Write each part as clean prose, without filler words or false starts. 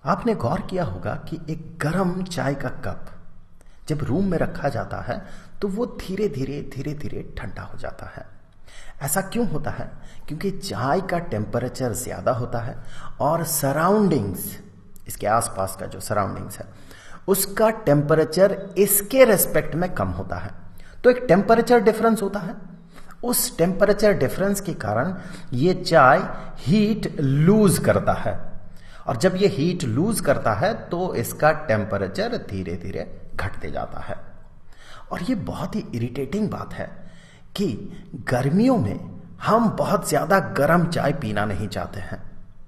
आपने गौर किया होगा कि एक गर्म चाय का कप जब रूम में रखा जाता है तो वो धीरे धीरे ठंडा हो जाता है। ऐसा क्यों होता है? क्योंकि चाय का टेम्परेचर ज्यादा होता है और सराउंडिंग्स, इसके आसपास का जो सराउंडिंग्स है उसका टेम्परेचर इसके रेस्पेक्ट में कम होता है। तो एक टेम्परेचर डिफरेंस होता है। उस टेम्परेचर डिफरेंस के कारण ये चाय हीट लूज करता है और जब ये हीट लूज करता है तो इसका टेम्परेचर धीरे धीरे घटते जाता है। और ये बहुत ही इरिटेटिंग बात है कि गर्मियों में हम बहुत ज्यादा गर्म चाय पीना नहीं चाहते हैं,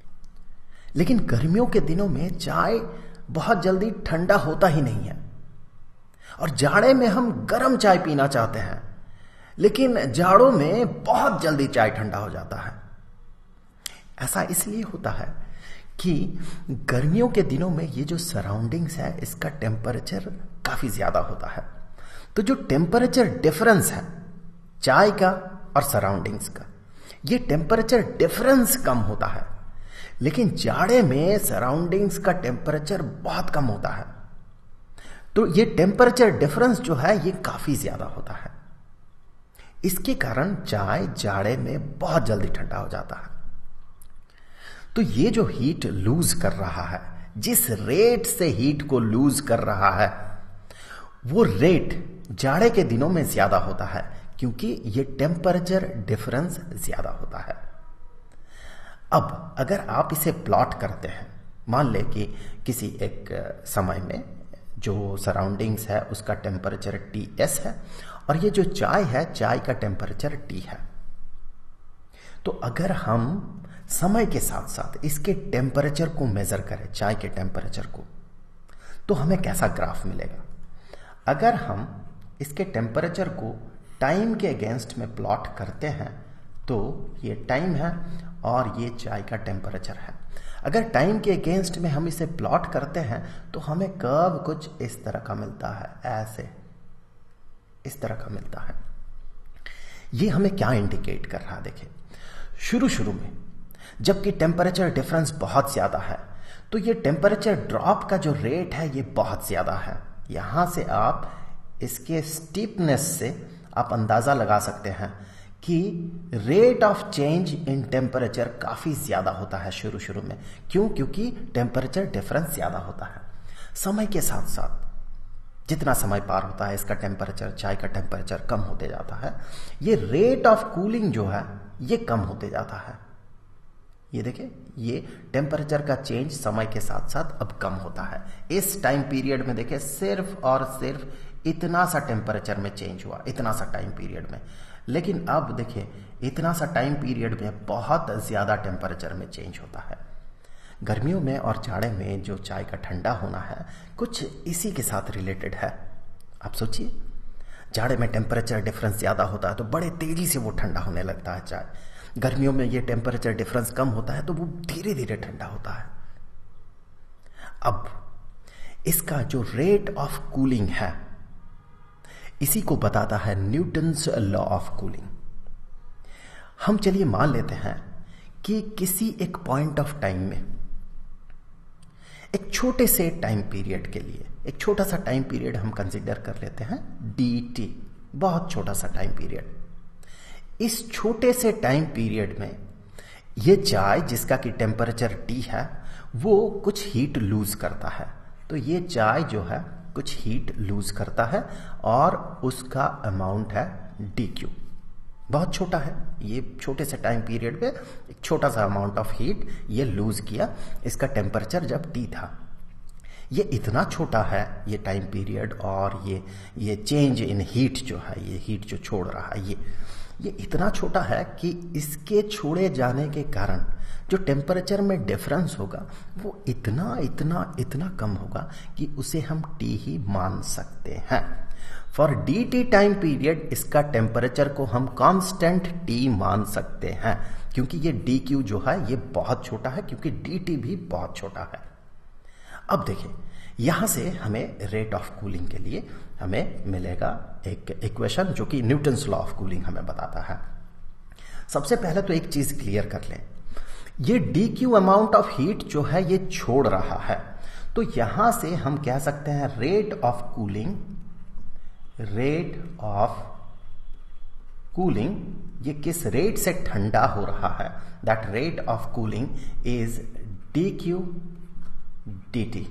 लेकिन गर्मियों के दिनों में चाय बहुत जल्दी ठंडा होता ही नहीं है। और जाड़े में हम गर्म चाय पीना चाहते हैं, लेकिन जाड़ों में बहुत जल्दी चाय ठंडा हो जाता है। ऐसा इसलिए होता है कि गर्मियों के दिनों में ये जो सराउंडिंग्स है इसका टेम्परेचर काफी ज्यादा होता है। तो जो टेम्परेचर डिफरेंस है चाय का और सराउंडिंग्स का, ये टेम्परेचर डिफरेंस कम होता है, लेकिन जाड़े में सराउंडिंग्स का टेम्परेचर बहुत कम होता है। तो ये टेम्परेचर डिफरेंस जो है ये काफी ज्यादा होता है। इसके कारण चाय जाड़े में बहुत जल्दी ठंडा हो जाता है। तो ये जो हीट लूज कर रहा है, जिस रेट से हीट को लूज कर रहा है, वो रेट जाड़े के दिनों में ज्यादा होता है क्योंकि ये टेम्परेचर डिफरेंस ज्यादा होता है। अब अगर आप इसे प्लॉट करते हैं, मान ले कि किसी एक समय में जो सराउंडिंग्स है उसका टेम्परेचर Ts है और ये जो चाय है, चाय का टेम्परेचर T है। तो अगर हम समय के साथ साथ इसके टेम्परेचर को मेजर करें, चाय के टेम्परेचर को, तो हमें कैसा ग्राफ मिलेगा? अगर हम इसके टेम्परेचर को टाइम के अगेंस्ट में प्लॉट करते हैं तो ये टाइम है और ये चाय का टेम्परेचर है। अगर टाइम के अगेंस्ट में हम इसे प्लॉट करते हैं तो हमें कर्व कुछ इस तरह का मिलता है, ऐसे इस तरह का मिलता है। ये हमें क्या इंडिकेट कर रहा है? देखिए, शुरू में जबकि टेम्परेचर डिफरेंस बहुत ज्यादा है तो ये टेम्परेचर ड्रॉप का जो रेट है ये बहुत ज्यादा है। यहां से आप इसके स्टीपनेस से आप अंदाजा लगा सकते हैं कि rate of change in temperature काफी ज्यादा होता है शुरू में। क्यों? क्योंकि टेम्परेचर डिफरेंस ज्यादा होता है। समय के साथ साथ जितना समय पार होता है इसका टेम्परेचर, चाय का टेम्परेचर कम होते जाता है। ये रेट ऑफ कूलिंग जो है ये कम होते जाता है। ये देखिए, ये टेम्परेचर का चेंज समय के साथ साथ अब कम होता है। इस टाइम पीरियड में देखिए सिर्फ और सिर्फ इतना सा टेम्परेचर में चेंज हुआ, इतना सा टाइम पीरियड में। लेकिन अब देखिए इतना सा टाइम पीरियड में बहुत ज्यादा टेम्परेचर में चेंज होता है। गर्मियों में और जाड़े में जो चाय का ठंडा होना है कुछ इसी के साथ रिलेटेड है। आप सोचिए, जाड़े में टेम्परेचर डिफरेंस ज्यादा होता है तो बड़े तेजी से वो ठंडा होने लगता है चाय। गर्मियों में ये टेम्परेचर डिफरेंस कम होता है तो वो धीरे धीरे ठंडा होता है। अब इसका जो रेट ऑफ कूलिंग है इसी को बताता है न्यूटन्स लॉ ऑफ कूलिंग। हम चलिए मान लेते हैं कि किसी एक पॉइंट ऑफ टाइम में, एक छोटे से टाइम पीरियड के लिए, एक छोटा सा टाइम पीरियड हम कंसीडर कर लेते हैं dt, बहुत छोटा सा टाइम पीरियड। इस छोटे से टाइम पीरियड में ये चाय जिसका कि टेम्परेचर T है वो कुछ हीट लूज करता है। तो ये चाय जो है कुछ हीट लूज करता है और उसका अमाउंट है dQ। बहुत छोटा है, ये छोटे से टाइम पीरियड में एक छोटा सा अमाउंट ऑफ हीट ये लूज किया। इसका टेम्परेचर जब T था, ये इतना छोटा है ये टाइम पीरियड, और ये चेंज इन हीट जो है, ये हीट जो छोड़ रहा है ये इतना छोटा है कि इसके छोड़े जाने के कारण जो टेम्परेचर में डिफरेंस होगा वो इतना कम होगा कि उसे हम T ही मान सकते हैं। फॉर dt टाइम पीरियड इसका टेम्परेचर को हम कांस्टेंट T मान सकते हैं, क्योंकि ये dq जो है ये बहुत छोटा है, क्योंकि dt भी बहुत छोटा है। अब देखिए, यहां से हमें रेट ऑफ कूलिंग के लिए हमें मिलेगा एक इक्वेशन जो कि न्यूटन्स लॉ ऑफ कूलिंग हमें बताता है। सबसे पहले तो एक चीज क्लियर कर लें, ये D Q amount of heat जो है ये छोड़ रहा है, तो यहां से हम कह सकते हैं रेट ऑफ कूलिंग ये किस रेट से ठंडा हो रहा है, that rate of cooling is D Q D T.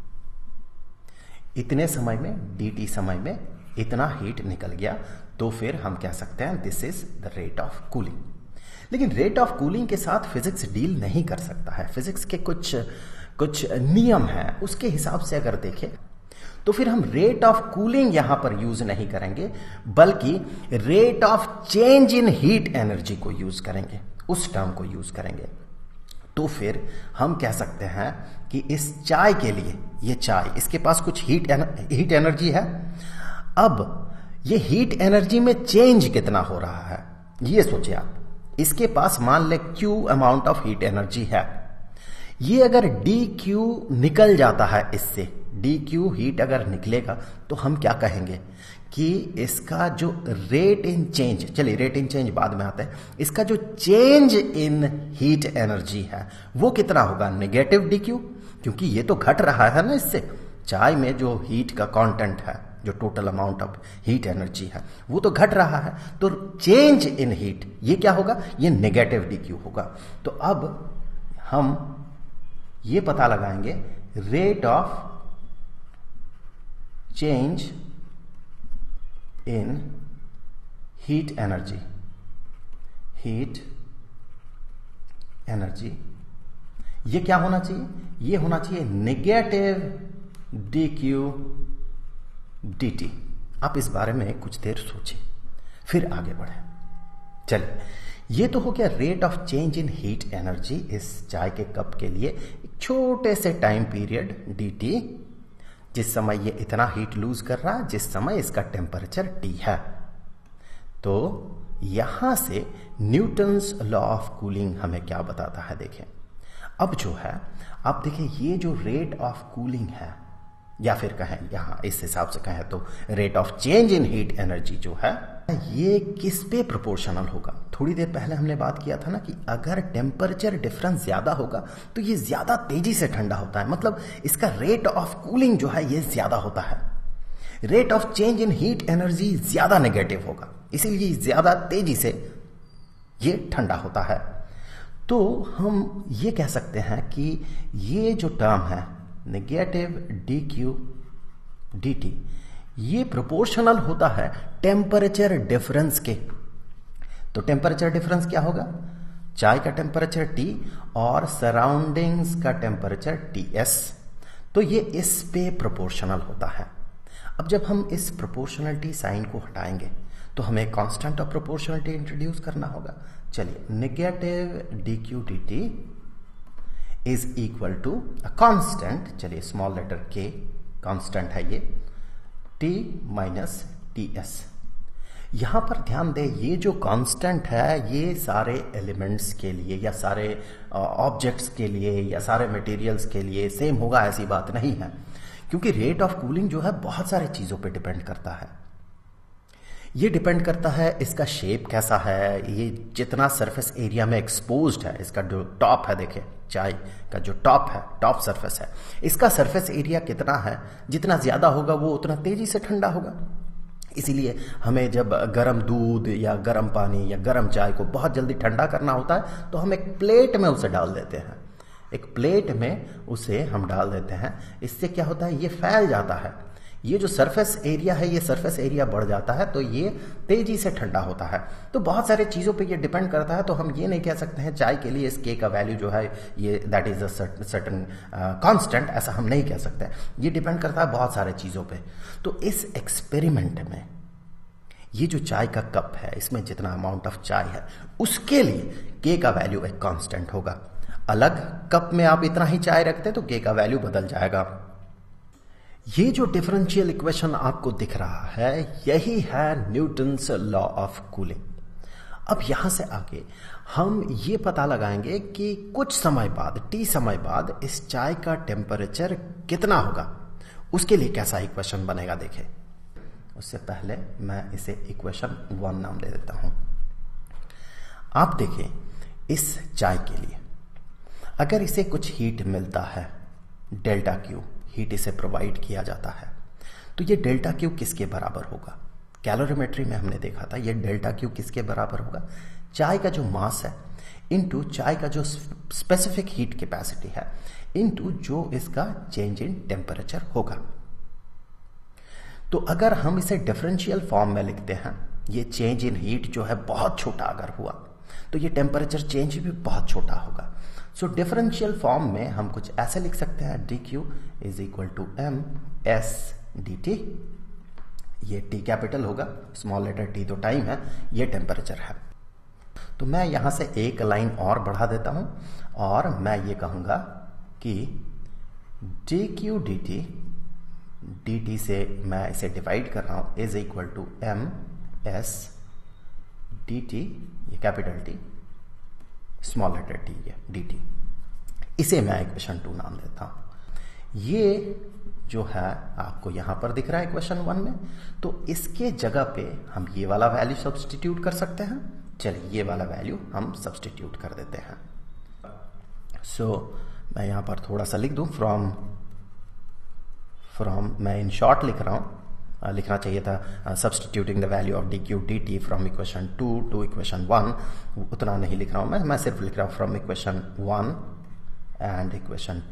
इतने समय में dt समय में इतना हीट निकल गया, तो फिर हम कह सकते हैं this is the rate of cooling. लेकिन रेट ऑफ कूलिंग के साथ फिजिक्स डील नहीं कर सकता है। फिजिक्स के कुछ नियम हैं, उसके हिसाब से अगर देखें तो फिर हम रेट ऑफ कूलिंग यहां पर यूज नहीं करेंगे, बल्कि rate of change in heat energy को यूज करेंगे, उस टर्म को यूज करेंगे। तो फिर हम कह सकते हैं कि इस चाय के लिए, ये चाय इसके पास कुछ हीट एनर्जी है। अब ये हीट एनर्जी में चेंज कितना हो रहा है, ये सोचिए आप। इसके पास मान ले Q amount of heat energy है। ये अगर dQ निकल जाता है, इससे dQ हीट अगर निकलेगा तो हम क्या कहेंगे कि इसका जो रेट इन चेंज, चलिए रेट इन चेंज बाद में आते हैं, इसका जो चेंज इन हीट एनर्जी है वो कितना होगा, नेगेटिव dQ, क्योंकि ये तो घट रहा है ना। इससे चाय में जो हीट का कंटेंट है, जो total amount of heat energy है, वो तो घट रहा है, तो चेंज इन हीट ये क्या होगा, ये नेगेटिव dQ होगा। तो अब हम ये पता लगाएंगे rate of change in heat energy, ये क्या होना चाहिए, ये होना चाहिए नेगेटिव dQ dt। आप इस बारे में कुछ देर सोचें, फिर आगे बढ़े। चलिए, ये तो हो गया rate of change in heat energy इस चाय के कप के लिए, एक छोटे से टाइम पीरियड dt, जिस समय ये इतना हीट लूज कर रहा है, जिस समय इसका टेम्परेचर T है। तो यहां से न्यूटन्स लॉ ऑफ कूलिंग हमें क्या बताता है, देखें। अब जो है, आप देखें, ये जो रेट ऑफ कूलिंग है, या फिर कहें यहां इस हिसाब से कहें तो rate of change in heat energy जो है, ये किस पे प्रोपोर्शनल होगा। थोड़ी देर पहले हमने बात किया था ना कि अगर टेम्परेचर डिफरेंस ज्यादा होगा तो ये ज्यादा तेजी से ठंडा होता है, मतलब इसका रेट ऑफ कूलिंग जो है ये ज्यादा होता है। Rate of change in heat energy ज्यादा नेगेटिव होगा, इसीलिए ज्यादा तेजी से ये ठंडा होता है। तो हम ये कह सकते हैं कि ये जो टर्म है नेगेटिव dQ dt, ये प्रोपोर्शनल होता है टेम्परेचर डिफरेंस के। तो टेम्परेचर डिफरेंस क्या होगा, चाय का टेम्परेचर T और सराउंडिंग्स का टेम्परेचर TS, तो ये इस पे प्रोपोर्शनल होता है। अब जब हम इस प्रोपोर्शनलिटी साइन को हटाएंगे तो हमें कांस्टेंट ऑफ प्रोपोर्शनलिटी इंट्रोड्यूस करना होगा। चलिए, negative dQ dt is equal to a constant, चलिए स्मॉल लेटर k कांस्टेंट है ये, T माइनस TS। यहां पर ध्यान दें, ये जो कांस्टेंट है ये सारे एलिमेंट्स के लिए या सारे ऑब्जेक्ट्स के लिए या सारे मटेरियल्स के लिए सेम होगा, ऐसी बात नहीं है, क्योंकि रेट ऑफ कूलिंग जो है बहुत सारी चीजों पे डिपेंड करता है। ये डिपेंड करता है इसका शेप कैसा है, ये जितना सरफेस एरिया में एक्सपोज्ड है, इसका जो टॉप है, देखें चाय का जो टॉप है, टॉप सरफेस है, इसका सरफेस एरिया कितना है, जितना ज्यादा होगा वो उतना तेजी से ठंडा होगा। इसीलिए हमें जब गर्म दूध या गर्म पानी या गर्म चाय को बहुत जल्दी ठंडा करना होता है तो हम एक प्लेट में उसे डाल देते हैं, एक प्लेट में उसे हम डाल देते हैं। इससे क्या होता है, ये फैल जाता है, ये जो सरफेस एरिया है ये सरफेस एरिया बढ़ जाता है, तो ये तेजी से ठंडा होता है। तो बहुत सारे चीजों पे ये डिपेंड करता है। तो हम ये नहीं कह सकते हैं चाय के लिए इस के का वैल्यू जो है ये that is a certain constant, ऐसा हम नहीं कह सकते। ये डिपेंड करता है बहुत सारे चीजों पे। तो इस एक्सपेरिमेंट में ये जो चाय का कप है, इसमें जितना अमाउंट ऑफ चाय है उसके लिए के का वैल्यू एक कांस्टेंट होगा। अलग कप में आप इतना ही चाय रखते तो के का वैल्यू बदल जाएगा। ये जो डिफरेंशियल इक्वेशन आपको दिख रहा है यही है न्यूटन्स लॉ ऑफ कूलिंग। अब यहां से आगे हम ये पता लगाएंगे कि कुछ समय बाद, टी समय बाद, इस चाय का टेम्परेचर कितना होगा, उसके लिए कैसा इक्वेशन बनेगा। देखें, उससे पहले मैं इसे इक्वेशन 1 नाम दे देता हूं। आप देखें, इस चाय के लिए अगर इसे कुछ हीट मिलता है, डेल्टा क्यू हीट इसे प्रोवाइड किया जाता है, तो ये डेल्टा क्यू किसके बराबर होगा? कैलोरीमेट्री में हमने देखा था ये डेल्टा क्यू किसके बराबर होगा? चाय का जो मास है इनटू चाय का जो स्पेसिफिक हीट कैपेसिटी है इनटू जो इसका चेंज इन टेम्परेचर होगा। तो अगर हम इसे डिफरेंशियल फॉर्म में लिखते हैं, ये चेंज इन हीट जो है बहुत छोटा अगर हुआ तो ये टेम्परेचर चेंज भी बहुत छोटा होगा। सो डिफरेंशियल फॉर्म में हम कुछ ऐसे लिख सकते हैं, D Q is equal to M S D T. ये टी कैपिटल होगा, स्मॉल लेटर टी तो टाइम है, ये टेम्परेचर है। तो मैं यहां से एक लाइन और बढ़ा देता हूं और मैं ये कहूंगा कि D Q D T, D T से मैं इसे डिवाइड कर रहा हूं, is equal to M S D T, ये capital T, small letter T, ये डी टी। इसे मैं इक्वेशन 2 नाम देता हूं। ये जो है आपको यहां पर दिख रहा है इक्वेशन 1 में, तो इसके जगह पे हम ये वाला वैल्यू सब्स्टिट्यूट कर सकते हैं। चलिए ये वाला वैल्यू हम सब्स्टिट्यूट कर देते हैं। सो मैं यहां पर थोड़ा सा लिख दूं, फ्रॉम मैं इन शॉर्ट लिख रहा हूं, लिखना चाहिए था substituting the value of D Q D T from equation 2 to equation 1, उतना नहीं लिख रहा हूं मैं सिर्फ लिख रहा हूं फ्रॉम इक्वेशन 1 एंड इक्वेशन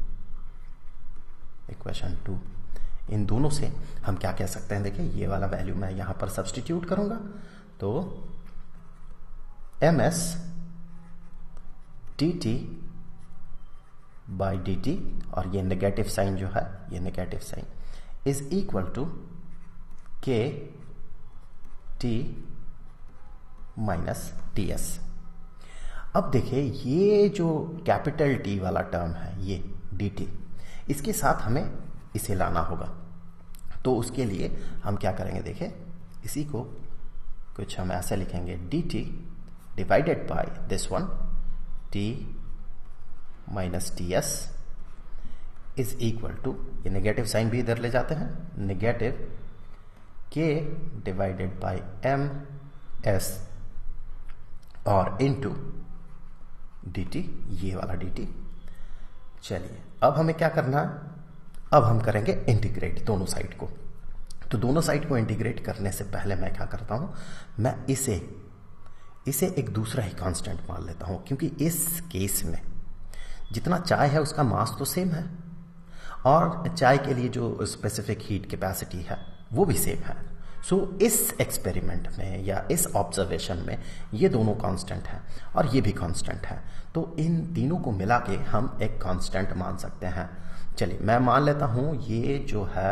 2। इन दोनों से हम क्या कह सकते हैं, देखिए ये वाला वैल्यू मैं यहां पर सब्स्टिट्यूट करूंगा तो M S D T by D T, और ये नेगेटिव साइन जो है, ये negative sign is equal to K T minus T S. अब देखिए ये जो कैपिटल टी वाला टर्म है, ये डी टी, इसके साथ हमें इसे लाना होगा। तो उसके लिए हम क्या करेंगे, देखिए इसी को कुछ हम ऐसे लिखेंगे, D T divided by this one T minus T S is equal to, ये नेगेटिव साइन भी इधर ले जाते हैं, negative K divided by M S और इनटू डी टी, ये वाला डी टी। चलिए अब हमें क्या करना है, अब हम करेंगे इंटीग्रेट दोनों साइड को। तो दोनों साइड को इंटीग्रेट करने से पहले मैं क्या करता हूं, मैं इसे एक दूसरा ही कांस्टेंट मान लेता हूं, क्योंकि इस केस में जितना चाय है उसका मास तो सेम है और चाय के लिए जो स्पेसिफिक हीट कैपेसिटी है वो भी सेम है। सो इस एक्सपेरिमेंट में या इस ऑब्जर्वेशन में ये दोनों कांस्टेंट हैं और ये भी कांस्टेंट है, तो इन तीनों को मिला के हम एक कांस्टेंट मान सकते हैं। चलिए मैं मान लेता हूं ये जो है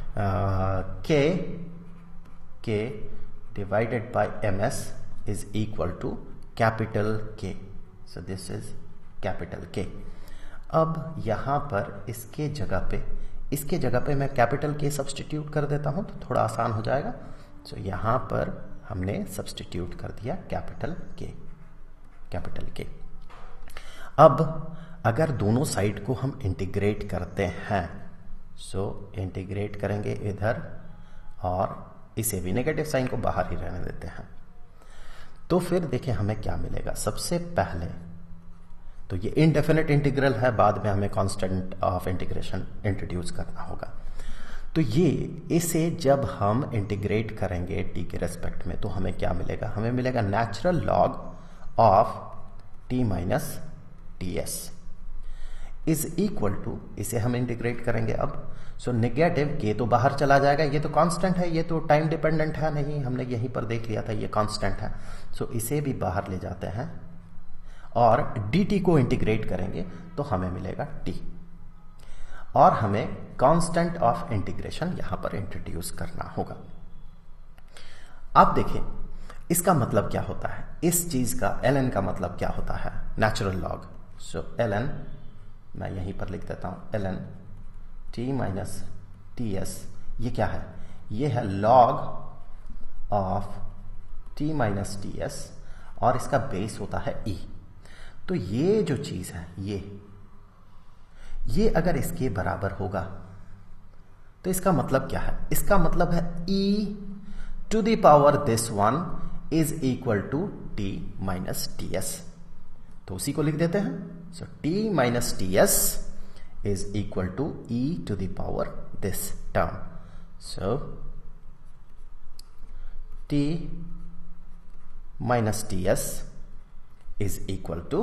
K divided by M S is equal to capital K, so this is capital के। अब यहां पर इसके जगह पे मैं कैपिटल के सब्स्टिट्यूट कर देता हूं तो थोड़ा आसान हो जाएगा। तो यहां पर हमने सब्स्टिट्यूट कर दिया कैपिटल के। अब अगर दोनों साइड को हम इंटीग्रेट करते हैं, सो इंटीग्रेट करेंगे इधर और इसे भी नेगेटिव साइन को बाहर ही रहने देते हैं, तो फिर देखिए हमें क्या मिलेगा। सबसे पहले तो ये इनडेफिनेट इंटीग्रल है, बाद में हमें कांस्टेंट ऑफ इंटीग्रेशन इंट्रोड्यूस करना होगा। तो ये इसे जब हम इंटीग्रेट करेंगे टी के रेस्पेक्ट में तो हमें क्या मिलेगा, हमें मिलेगा natural log of T minus T S is equal to, इसे हम इंटीग्रेट करेंगे अब, सो नेगेटिव के तो बाहर चला जाएगा, ये तो कांस्टेंट है, ये तो टाइम डिपेंडेंट है नहीं, हमने यहीं पर देख लिया था ये कांस्टेंट है। सो इसे भी बाहर ले जाते हैं और dt को इंटीग्रेट करेंगे तो हमें मिलेगा t, और हमें कांस्टेंट ऑफ इंटीग्रेशन यहां पर इंट्रोड्यूस करना होगा। आप देखें इसका मतलब क्या होता है, इस चीज का ln का मतलब क्या होता है, नेचुरल लॉग। सो ln मैं यहीं पर लिख देता हूं, ln t minus T S, ये क्या है, ये है log of t minus T S और इसका बेस होता है e। तो ये जो चीज है ये अगर इसके बराबर होगा तो इसका मतलब क्या है, इसका मतलब है e to the power this one is equal to t minus T S. तो उसी को लिख देते हैं। So t minus ts is equal to e to the power this term. So t minus ts is equal to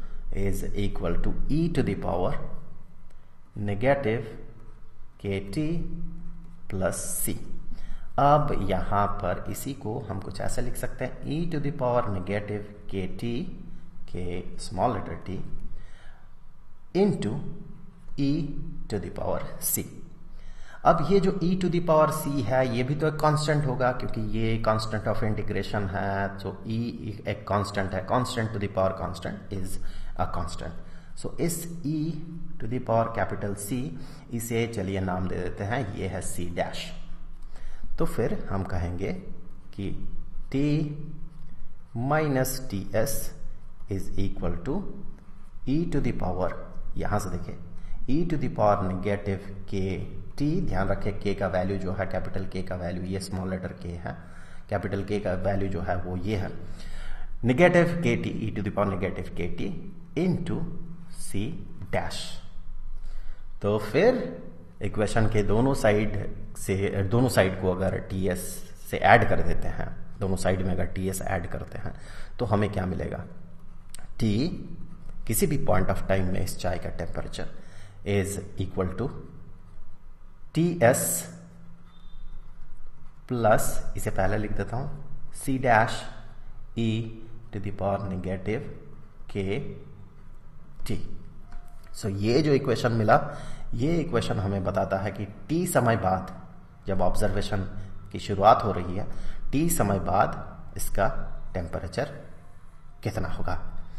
e to the power negative kt plus c. अब यहां पर इसी को हम कुछ ऐसे लिख सकते हैं, e to the power negative kt के small letter t into e to the power c. अब ये जो e to the power c है ये भी तो एक कांस्टेंट होगा, क्योंकि ये कांस्टेंट ऑफ इंटीग्रेशन है, तो e एक कांस्टेंट है, constant to the power constant is a constant. So इस e to the power capital C, इसे चलिए नाम दे देते हैं, ये है c डैश. तो फिर हम कहेंगे कि t minus T S is equal to e to the power, यहां से देखिए e to the power negative K t. ध्यान रखें k का वैल्यू जो है, कैपिटल k का वैल्यू ये स्मॉल लेटर k है, कैपिटल k का वैल्यू जो है वो ये है, negative K T e to the power negative K T into c dash. तो फिर इक्वेशन के दोनों साइड को अगर ts से ऐड कर देते हैं, दोनों साइड में अगर ts ऐड करते हैं तो हमें क्या मिलेगा, t किसी भी पॉइंट ऑफ टाइम में इस चाय का temperature is equal to ts plus, इसे पहले लिख देता हूं, c dash e to the power negative K t. So ये जो इक्वेशन मिला, ये इक्वेशन हमें बताता है कि t समय बाद, जब ऑब्जर्वेशन की शुरुआत हो रही है, t समय बाद इसका टेम्परेचर कितना होगा.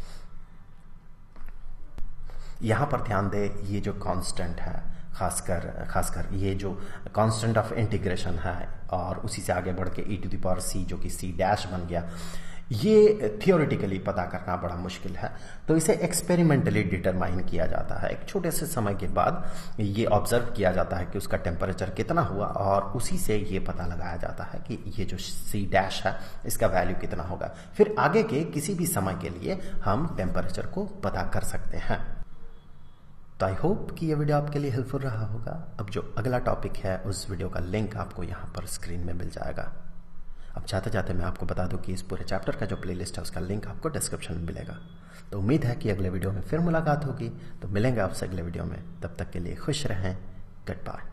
यहां पर ध्यान दे, ये जो कांस्टेंट है, खासकर ये जो कांस्टेंट ऑफ इंटीग्रेशन है, और उसी से आगे बढ़ के e to the power c जो कि c डैश बन गया, ये थियोरेटिकली पता करना बड़ा मुश्किल है. तो इसे एक्सपेरिमेंटली डिटरमाइन किया जाता है. एक छोटे से समय के बाद ये ऑब्जर्व किया जाता है कि उसका टेम्परेचर कितना हुआ, और उसी से ये पता लगाया जाता है कि ये जो सी डैश है इसका वैल्यू कितना होगा. फिर आगे के किसी भी समय के लिए हम टेम्परेचर को पता कर सकते हैं. तो आई होप कि ये वीडियो आपके लिए हेल्पफुल रहा होगा. अब जो अगला टॉपिक है उस वीडियो का लिंक आपको यहाँ पर स्क्रीन में मिल जाएगा. अब जाते जाते मैं आपको बता दूं कि इस पूरे चैप्टर का जो प्लेलिस्ट है उसका लिंक आपको डिस्क्रिप्शन में मिलेगा. तो उम्मीद है कि अगले वीडियो में फिर मुलाकात होगी. तो मिलेंगे आपसे अगले वीडियो में. तब तक के लिए खुश रहें. Good bye.